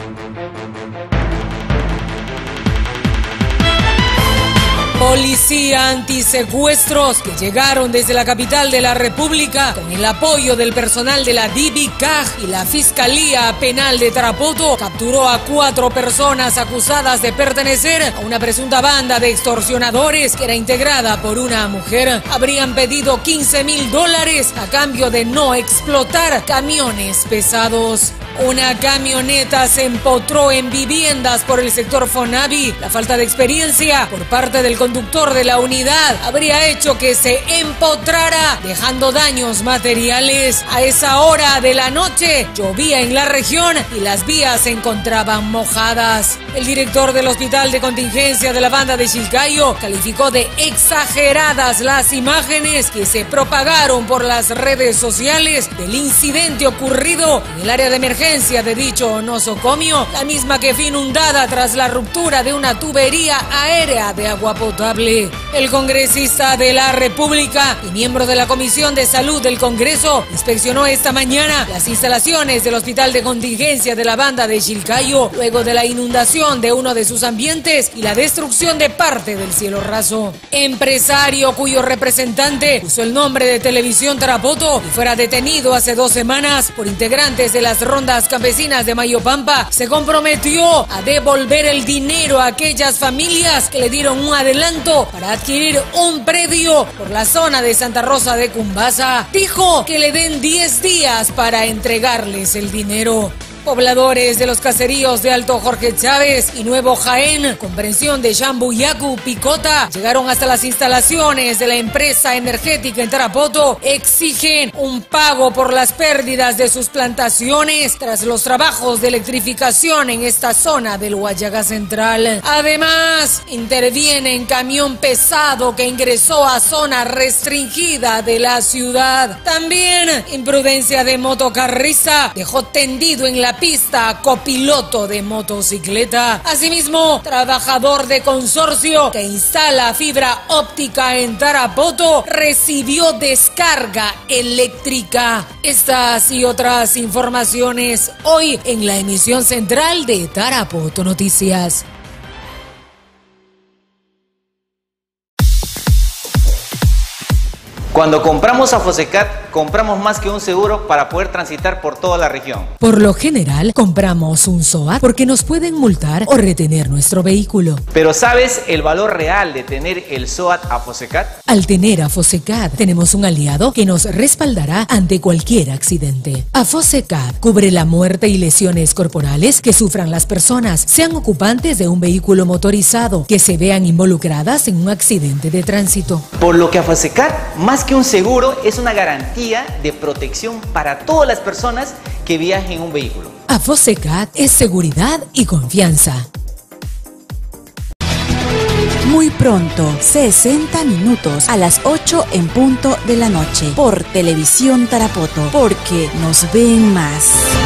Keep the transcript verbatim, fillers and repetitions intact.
Policía antisecuestros que llegaron desde la capital de la República con el apoyo del personal de la D B C A G y la Fiscalía Penal de Tarapoto capturó a cuatro personas acusadas de pertenecer a una presunta banda de extorsionadores que era integrada por una mujer. Habrían pedido quince mil dólares a cambio de no explotar camiones pesados. Una camioneta se empotró en viviendas por el sector Fonavi. La falta de experiencia por parte del conductor de la unidad habría hecho que se empotrara, dejando daños materiales. A esa hora de la noche llovía en la región y las vías se encontraban mojadas. El director del Hospital de Contingencia de la banda de Chilcayo calificó de exageradas las imágenes que se propagaron por las redes sociales del incidente ocurrido en el área de emergencia de dicho nosocomio, la misma que fue inundada tras la ruptura de una tubería aérea de agua potable. El congresista de la República y miembro de la Comisión de Salud del Congreso inspeccionó esta mañana las instalaciones del Hospital de Contingencia de la banda de Chilcayo luego de la inundación de uno de sus ambientes y la destrucción de parte del cielo raso. Empresario cuyo representante usó el nombre de Televisión Tarapoto y fuera detenido hace dos semanas por integrantes de las rondas campesinas de Mayopampa, se comprometió a devolver el dinero a aquellas familias que le dieron un adelanto para adquirir un predio por la zona de Santa Rosa de Cumbasa. Dijo que le den diez días para entregarles el dinero. Pobladores de los caseríos de Alto Jorge Chávez y Nuevo Jaén, comprensión de Chambuyacu, Picota, llegaron hasta las instalaciones de la empresa energética en Tarapoto, exigen un pago por las pérdidas de sus plantaciones tras los trabajos de electrificación en esta zona del Guayaga Central. Además, interviene en camión pesado que ingresó a zona restringida de la ciudad. También, imprudencia de motocarrista dejó tendido en la pista copiloto de motocicleta. Asimismo, trabajador de consorcio que instala fibra óptica en Tarapoto recibió descarga eléctrica. Estas y otras informaciones hoy en la emisión central de Tarapoto Noticias. Cuando compramos a Fosecat, compramos más que un seguro para poder transitar por toda la región. Por lo general, compramos un SOAT porque nos pueden multar o retener nuestro vehículo. Pero ¿sabes el valor real de tener el SOAT a Fosecat? Al tener a Fosecat, tenemos un aliado que nos respaldará ante cualquier accidente. A Fosecat cubre la muerte y lesiones corporales que sufran las personas, sean ocupantes de un vehículo motorizado, que se vean involucradas en un accidente de tránsito. Por lo que a Fosecat, más que un seguro, es una garantía de protección para todas las personas que viajen en un vehículo. A Fosecat es seguridad y confianza. Muy pronto, sesenta minutos a las ocho en punto de la noche, por Televisión Tarapoto, porque nos ven más.